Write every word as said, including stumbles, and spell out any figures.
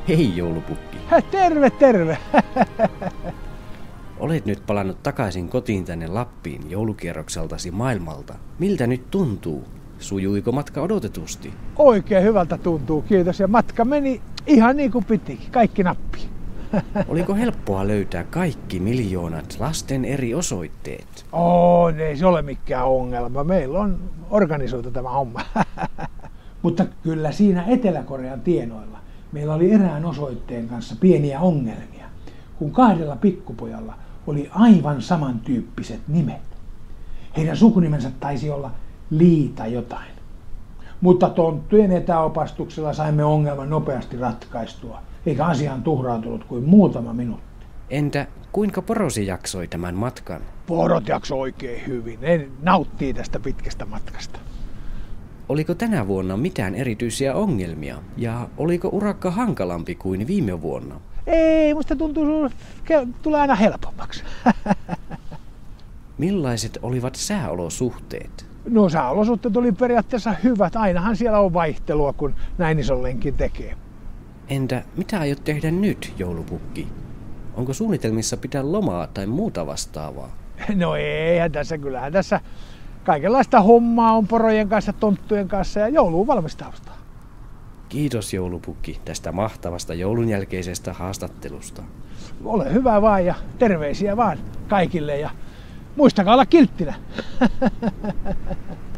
Hei joulupukki. Terve, terve. Olet nyt palannut takaisin kotiin tänne Lappiin joulukierrokseltasi maailmalta. Miltä nyt tuntuu? Sujuiko matka odotetusti? Oikein hyvältä tuntuu, kiitos. Ja matka meni ihan niin kuin pitikin, kaikki nappiin. Oliko helppoa löytää kaikki miljoonat lasten eri osoitteet? Oo, ei se ole mikään ongelma. Meillä on organisoitu tämä homma. Mutta kyllä siinä Etelä-Korean tienoilla meillä oli erään osoitteen kanssa pieniä ongelmia, kun kahdella pikkupojalla oli aivan samantyyppiset nimet. Heidän sukunimensä taisi olla Liita jotain. Mutta tonttujen etäopastuksella saimme ongelman nopeasti ratkaistua, eikä asiaan tuhrautunut kuin muutama minuutti. Entä kuinka porosi jaksoi tämän matkan? Porot jaksoi oikein hyvin. Ne nauttii tästä pitkästä matkasta. Oliko tänä vuonna mitään erityisiä ongelmia? Ja oliko urakka hankalampi kuin viime vuonna? Ei, musta tuntuu, että tulee aina helpommaksi. Millaiset olivat sääolosuhteet? No sääolosuhteet oli periaatteessa hyvät. Ainahan siellä on vaihtelua, kun näin ison lenkin tekee. Entä mitä aiot tehdä nyt, joulupukki? Onko suunnitelmissa pitää lomaa tai muuta vastaavaa? No eihän tässä, kyllähän tässä kaikenlaista hommaa on porojen kanssa, tonttujen kanssa ja jouluun valmistausta. Kiitos joulupukki tästä mahtavasta joulun jälkeisestä haastattelusta. Ole hyvä vaan ja terveisiä vaan kaikille ja muistakaa olla kilttinä.